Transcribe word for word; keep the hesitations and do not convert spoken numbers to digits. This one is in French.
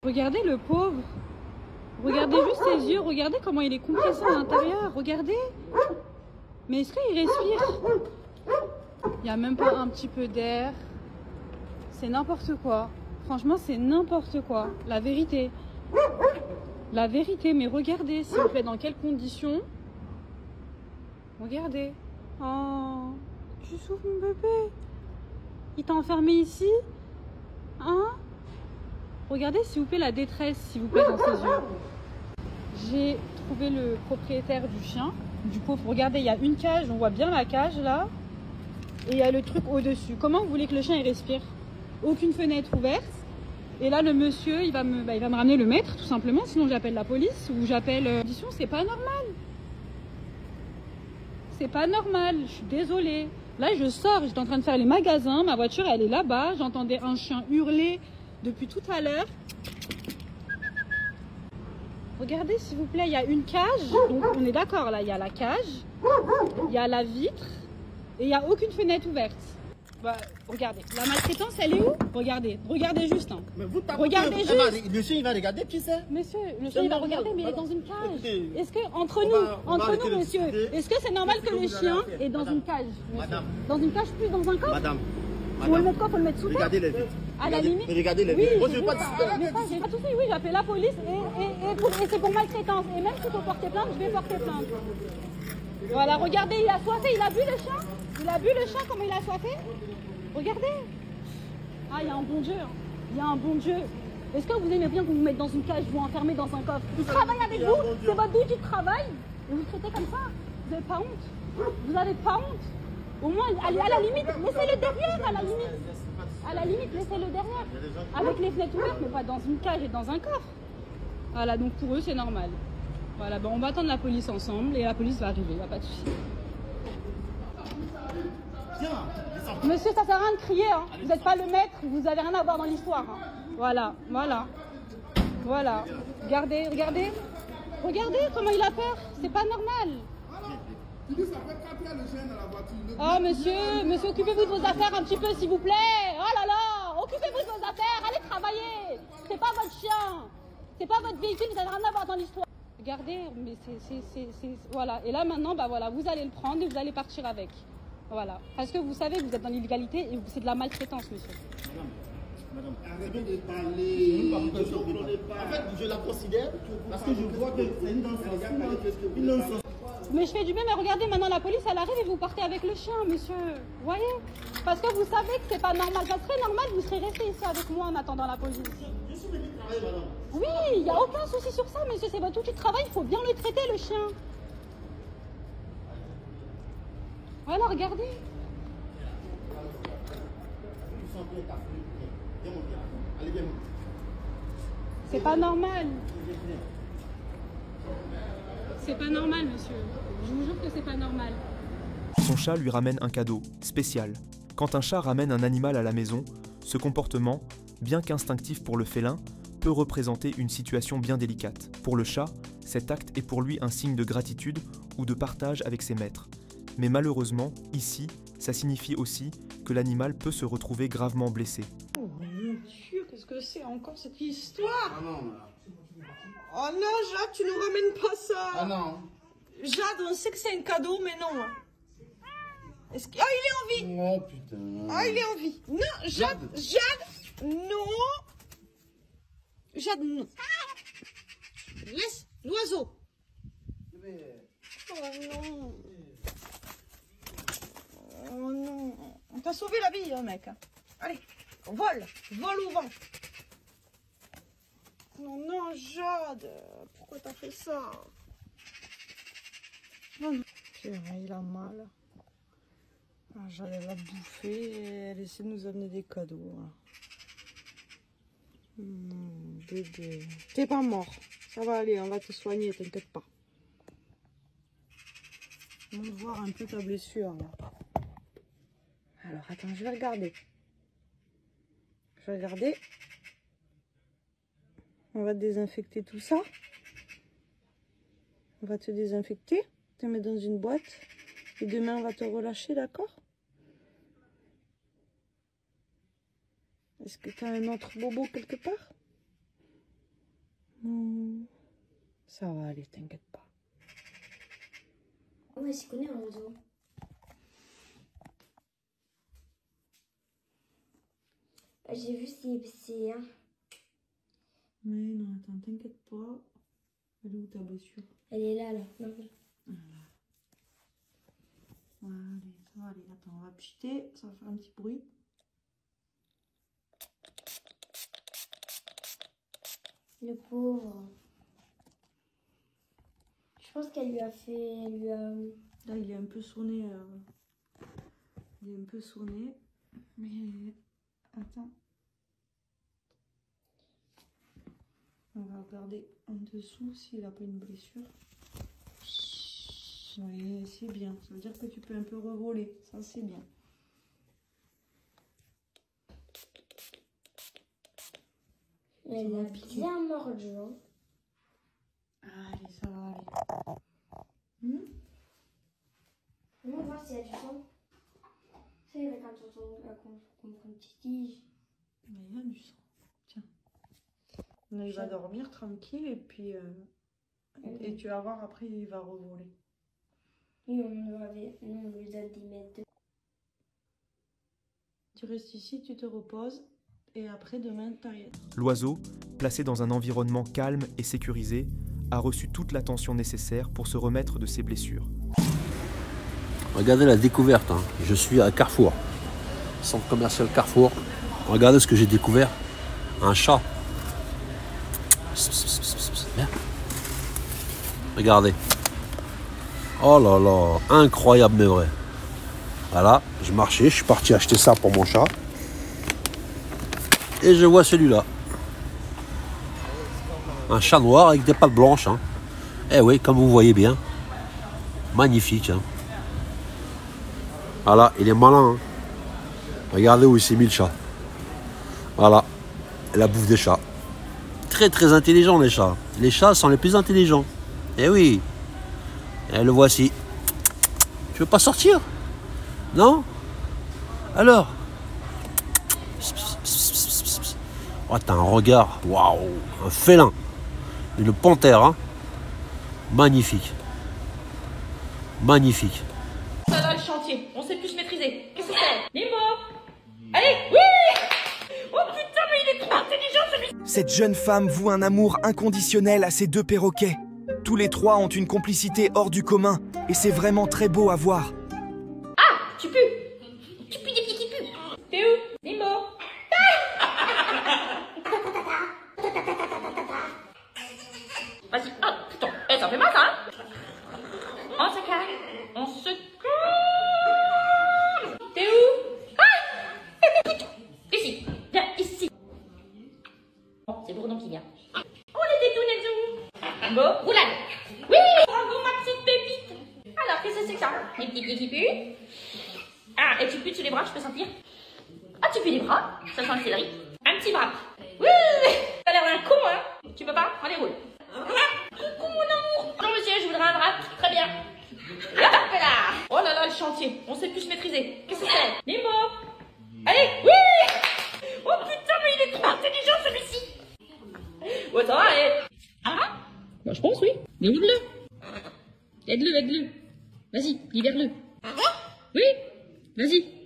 Regardez le pauvre. Regardez juste ses yeux. Regardez comment il est compressé à l'intérieur. Regardez. Mais est-ce qu'il respire? Il n'y a même pas un petit peu d'air. C'est n'importe quoi. Franchement, c'est n'importe quoi. La vérité. La vérité. Mais regardez, s'il vous plaît, dans quelles conditions. Regardez. Oh, tu souffres, mon bébé. Il t'a enfermé ici? Hein? Regardez, s'il vous plaît, la détresse, s'il vous plaît, dans ses yeux. J'ai trouvé le propriétaire du chien. Du pauvre, regardez, il y a une cage, on voit bien la cage, là. Et il y a le truc au-dessus. Comment vous voulez que le chien, il respire? Aucune fenêtre ouverte. Et là, le monsieur, il va me, bah, il va me ramener le maître, tout simplement. Sinon, j'appelle la police ou j'appelle... Euh... C'est pas normal. C'est pas normal, je suis désolée. Là, je sors, j'étais en train de faire les magasins. Ma voiture, elle est là-bas. J'entendais un chien hurler depuis tout à l'heure. Regardez, s'il vous plaît, il y a une cage. Donc, on est d'accord, là. Il y a la cage, il y a la vitre et il n'y a aucune fenêtre ouverte. Bah, regardez, la maltraitance, elle est où? Regardez, regardez juste. Hein. Mais vous regardez juste. Va, le chien, il va regarder, qui c'est? Monsieur, le chien, il va regarder, mais il est dans une cage. Est-ce que, entre nous, va, entre nous, monsieur, est-ce que c'est normal que, que le chien est dans madame, une cage, monsieur? Madame. Dans une cage, plus dans un coffre? Madame. Faut le mettre quoi? Faut le mettre sous terre? Regardez les vitres. À la limite. Regardez les vitres. Moi, je veux pas de mais pas, j'ai pas de soucis, oui, j'appelle la police et, et, et, et c'est pour maltraitance. Et même si faut porter plainte, je vais porter plainte. Voilà, regardez, il a soifé, il a bu le chien? Il a bu le chien, comment il a soifé? Regardez. Ah, il y a un bon Dieu. Il y a un bon Dieu. Est-ce que vous aimez bien qu'on vous mette dans une cage, vous enfermer dans un coffre? Il travaille avec vous, c'est votre outil de travail. Et vous le traitez comme ça. Vous n'avez pas honte. Vous n'avez pas honte. Au moins, allez, à la limite, laissez-le derrière, à la limite. À la limite, laissez-le derrière. Avec les fenêtres ouvertes, mais pas dans une cage et dans un coffre. Voilà, donc pour eux, c'est normal. Voilà, ben on va attendre la police ensemble et la police va arriver, il n'y a pas de souci. Monsieur, ça sert à rien de crier, hein. Vous n'êtes pas le maître, vous n'avez rien à voir dans l'histoire. Hein. Voilà, voilà. Voilà. Regardez, regardez. Regardez comment il a peur. C'est pas normal. Oh monsieur, monsieur, occupez-vous de vos affaires un petit peu s'il vous plaît. Oh là là, occupez-vous de vos affaires, allez travailler. C'est pas votre chien. C'est pas votre véhicule, vous n'avez rien à voir dans l'histoire. Regardez, mais c'est... Voilà. Et là maintenant, bah voilà, vous allez le prendre et vous allez partir avec. Voilà. Parce que vous savez que vous êtes dans l'illégalité et c'est de la maltraitance, monsieur. Madame, arrêtez de parler. En fait, je la considère parce que je vois que c'est une danse. Une danse. Mais je fais du bien, mais regardez, maintenant la police, elle arrive et vous partez avec le chien, monsieur. Vous voyez? Parce que vous savez que c'est pas normal. Ça serait normal, vous serez resté ici avec moi en attendant la police. Je suis venu travailler, madame. Oui, il n'y a aucun souci sur ça, monsieur. C'est votre outil de travail, il faut bien le traiter, le chien. Voilà, regardez. C'est pas normal. C'est pas normal, monsieur. Je vous jure que c'est pas normal. Son chat lui ramène un cadeau spécial. Quand un chat ramène un animal à la maison, ce comportement, bien qu'instinctif pour le félin, peut représenter une situation bien délicate. Pour le chat, cet acte est pour lui un signe de gratitude ou de partage avec ses maîtres. Mais malheureusement, ici, ça signifie aussi que l'animal peut se retrouver gravement blessé. Oh mon Dieu, qu'est-ce que c'est encore cette histoire? Ah non, oh non, Jade, tu nous ramènes pas ça. Ah non. Jade, on sait que c'est un cadeau, mais non. Est-ce que... Oh, il est en vie. Oh putain. Ah, il est en vie. Non, Jade, Jade, non. Jade, non. Laisse l'oiseau. Oh non. Oh non. On t'a sauvé la vie, hein, mec. Allez, vole, vole au vent. Non, non, Jade, pourquoi t'as fait ça? Non, non. Purée, il a mal. Ah, Jade, elle a bouffé et elle essaie de nous amener des cadeaux. Hein. Mmh, bébé. T'es pas mort. Ça va aller, on va te soigner, t'inquiète pas. On va voir un peu ta blessure, là. Alors, attends, je vais regarder. Je vais regarder. On va désinfecter tout ça. On va te désinfecter, te mettre dans une boîte. Et demain, on va te relâcher, d'accord? Est-ce que tu as un autre bobo quelque part? Ça va aller, t'inquiète pas. Ouais, je connais un oiseau. J'ai vu c'est... Hein. Mais non, attends, t'inquiète pas. Elle est où ta blessure? Elle est là, là. Non, là. Voilà. Allez, ça va aller. Attends, on va pchiter. Ça va faire un petit bruit. Le pauvre. Je pense qu'elle lui a fait... Elle lui a... Là, il est un peu sonné. Euh... Il est un peu sonné. Mais... Attends. On va regarder en dessous s'il n'a pas une blessure. Oui, c'est bien. Ça veut dire que tu peux un peu revoler. Ça, c'est bien. Elle a bien mordu. Hein. Allez, ça va aller. Hmm? On va voir s'il y a du sang. Tu sais, quand on prend une petite tige. Mais il y a du sang. Tiens. Là, il va dormir tranquille et puis... Euh, mmh. Et tu vas voir, après, il va revoler. Oui, on, avait, nous, on lui donne des mètres de... Tu restes ici, tu te reposes. Et après, demain, t'arrives. L'oiseau, placé dans un environnement calme et sécurisé, a reçu toute l'attention nécessaire pour se remettre de ses blessures. Regardez la découverte, hein. Je suis à Carrefour, centre commercial Carrefour. Regardez ce que j'ai découvert, un chat. Regardez. Oh là là, incroyable mais vrai. Voilà, je marchais, je suis parti acheter ça pour mon chat. Et je vois celui-là. Un chat noir avec des pattes blanches. Hein. Eh oui, comme vous voyez bien. Magnifique. Hein. Voilà, il est malin. Hein. Regardez où il s'est mis le chat. Voilà, la bouffe des chats. Très très intelligent les chats. Les chats sont les plus intelligents. Eh oui. Et le voici. Tu veux pas sortir? Non? Alors? Oh, t'as un regard. Waouh. Un félin. Une panthère. Hein. Magnifique. Magnifique. Ça là le chantier, on sait plus se maîtriser. Qu'est-ce que c'est? Nemo! Allez, oui! Oh putain, mais il est trop intelligent celui-ci! Cette jeune femme voue un amour inconditionnel à ses deux perroquets. Tous les trois ont une complicité hors du commun, et c'est vraiment très beau à voir. Ah! Tu pues! Tu pues des pieds qui puent! T'es où? Nemo! Vas-y, oh putain, eh, ça fait mal ça, hein? On se calme, on se calme. T'es où? Ah! Ici, viens ici. Bon, c'est Bourdon qui vient. On est des tournettes. Bon, roulade. Oui, bravo ma petite pépite. Alors, qu'est-ce que c'est que ça? Les petits pieds qui puent. Ah, et tu pues sous les bras, je peux sentir? Ah, tu pues les bras? Ça sent le céleri. Un petit bras. Oui, t'as l'air d'un con, hein? Tu peux pas? Allez, roule. Coucou mon amour. Non monsieur, je voudrais un bras. Très bien. Là, là. Oh là là, le chantier. On sait plus se maîtriser. Qu'est-ce que c'est? Nemo. Allez, oui. Oh putain, mais il est trop intelligent celui-ci. Ouais, ça va, allez. Ah? Bah, je pense, oui. Mais aide-le. Aide-le, aide-le. Vas-y, libère-le. Oui. Vas-y.